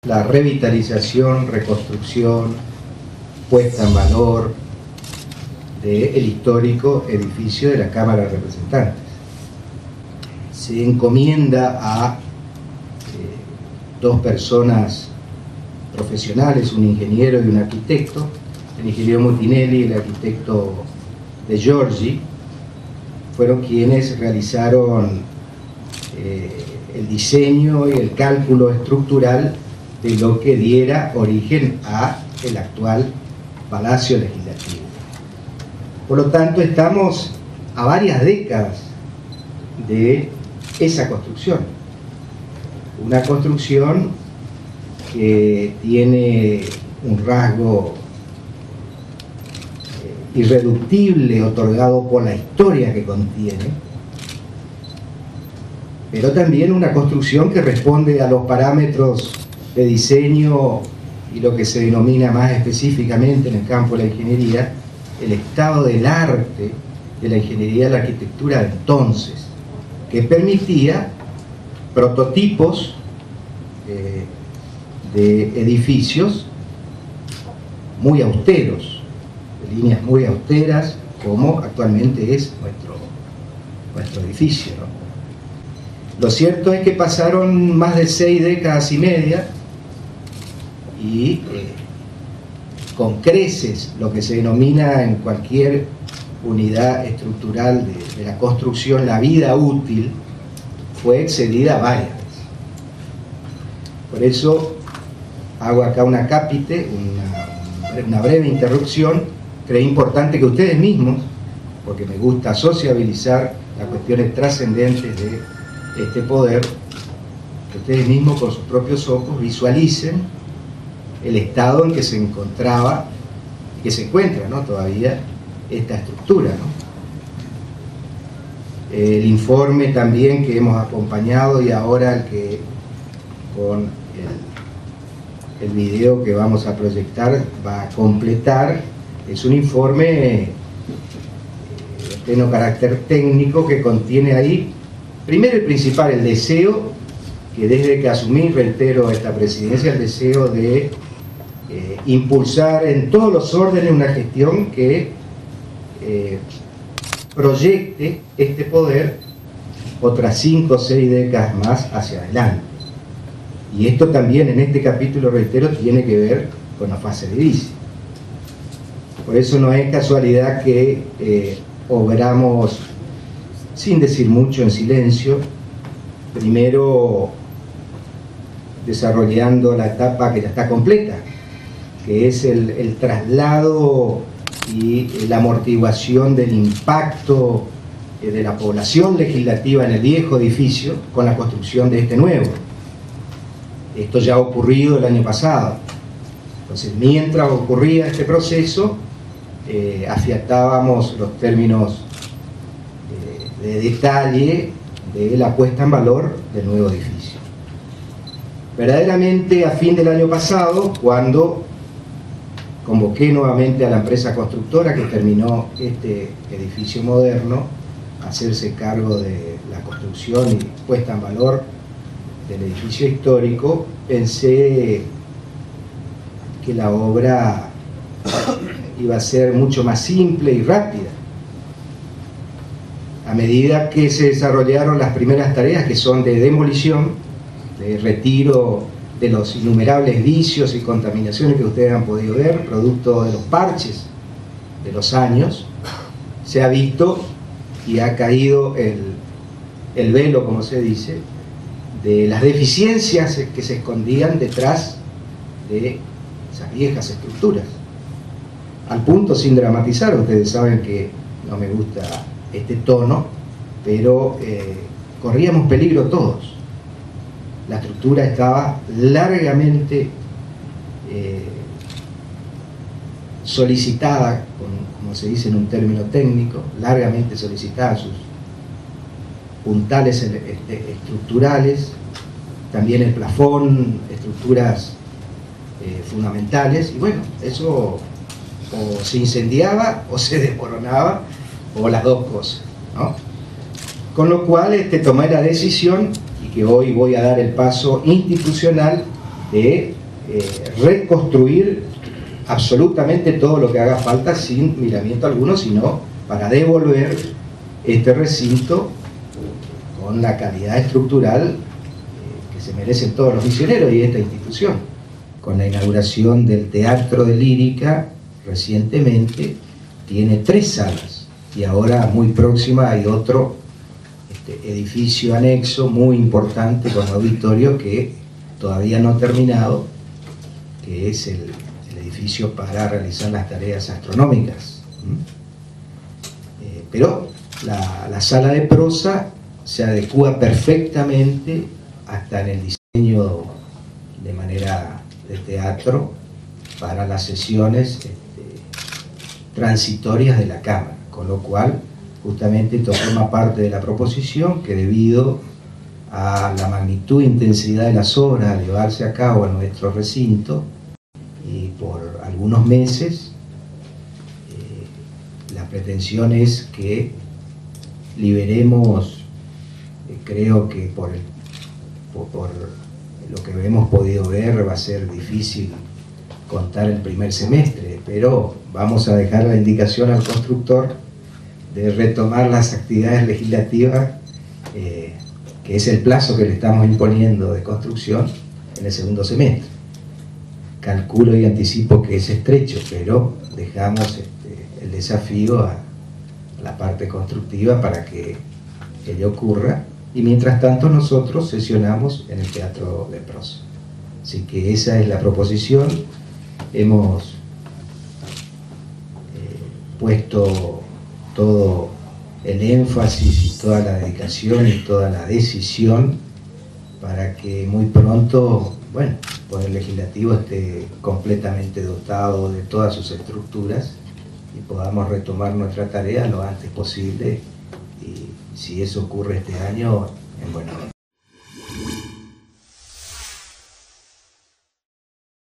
la revitalización, reconstrucción, puesta en valor del histórico edificio de la Cámara de Representantes. Se encomienda a dos personas profesionales, un ingeniero y un arquitecto, el ingeniero Mutinelli y el arquitecto De Giorgi, fueron quienes realizaron el diseño y el cálculo estructural de lo que diera origen a el actual Palacio Legislativo. Por lo tanto, estamos a varias décadas de esa construcción. Una construcción que tiene un rasgo irreductible otorgado por la historia que contiene, pero también una construcción que responde a los parámetros de diseño y lo que se denomina más específicamente en el campo de la ingeniería, el estado del arte de la ingeniería y la arquitectura de entonces, que permitía prototipos de edificios muy austeros, de líneas muy austeras, como actualmente es nuestro edificio, ¿no? Lo cierto es que pasaron más de 6 décadas y media y con creces lo que se denomina en cualquier unidad estructural de la construcción, la vida útil fue excedida varias veces. Por eso hago acá una cápite, una breve interrupción. Creo importante que ustedes mismos, porque me gusta sociabilizar las cuestiones trascendentes de este poder, que ustedes mismos con sus propios ojos visualicen el estado en que se encontraba, que se encuentra, ¿no?, todavía esta estructura, ¿no? El informe también que hemos acompañado y ahora el que con el video que vamos a proyectar va a completar, es un informe de pleno carácter técnico que contiene ahí, primero y principal, el deseo, que desde que asumí, reitero, esta presidencia, el deseo de impulsar en todos los órdenes una gestión que proyecte este poder otras 5 o 6 décadas más hacia adelante. Y esto también en este capítulo, reitero, tiene que ver con la fase de edilicia. Por eso no es casualidad que obramos sin decir mucho, en silencio, primero desarrollando la etapa que ya está completa, que es el traslado y la amortiguación del impacto de la población legislativa en el viejo edificio con la construcción de este nuevo. Esto ya ha ocurrido el año pasado. Entonces, mientras ocurría este proceso, afiatábamos los términos de detalle de la puesta en valor del nuevo edificio. Verdaderamente, a fin del año pasado, cuando convoqué nuevamente a la empresa constructora que terminó este edificio moderno a hacerse cargo de la construcción y puesta en valor del edificio histórico, pensé que la obra iba a ser mucho más simple y rápida. A medida que se desarrollaron las primeras tareas, que son de demolición, de retiro de los innumerables vicios y contaminaciones que ustedes han podido ver, producto de los parches de los años, se ha visto y ha caído el velo, como se dice, de las deficiencias que se escondían detrás de esas viejas estructuras. Al punto, sin dramatizar, ustedes saben que no me gusta este tono, pero corríamos peligro todos. La estructura estaba largamente solicitada, como se dice en un término técnico, largamente solicitada, sus puntales estructurales, también el plafón, estructuras fundamentales, y bueno, eso o se incendiaba o se desmoronaba, o las dos cosas, ¿no? Con lo cual tomé la decisión, y que hoy voy a dar el paso institucional, de reconstruir absolutamente todo lo que haga falta sin miramiento alguno, sino para devolver este recinto con la calidad estructural que se merecen todos los misioneros y esta institución. Con la inauguración del Teatro de Lírica recientemente, tiene 3 salas y ahora muy próxima hay otro edificio anexo muy importante con auditorio que todavía no ha terminado, que es el edificio para realizar las tareas astronómicas. Pero la sala de prosa se adecua perfectamente hasta en el diseño de manera de teatro para las sesiones transitorias de la Cámara, con lo cual justamente esto forma parte de la proposición que, debido a la magnitud e intensidad de las obras a llevarse a cabo en nuestro recinto y por algunos meses, la pretensión es que liberemos, creo que por lo que hemos podido ver va a ser difícil contar el primer semestre, pero vamos a dejar la indicación al constructor de retomar las actividades legislativas, que es el plazo que le estamos imponiendo de construcción, en el segundo semestre. Calculo y anticipo que es estrecho, pero dejamos el desafío a la parte constructiva para que ello ocurra, y mientras tanto nosotros sesionamos en el Teatro de Prosa. Así que esa es la proposición. Hemos puesto todo el énfasis y toda la dedicación y toda la decisión para que muy pronto, bueno, el Poder Legislativo esté completamente dotado de todas sus estructuras y podamos retomar nuestra tarea lo antes posible, y si eso ocurre este año, en buena hora.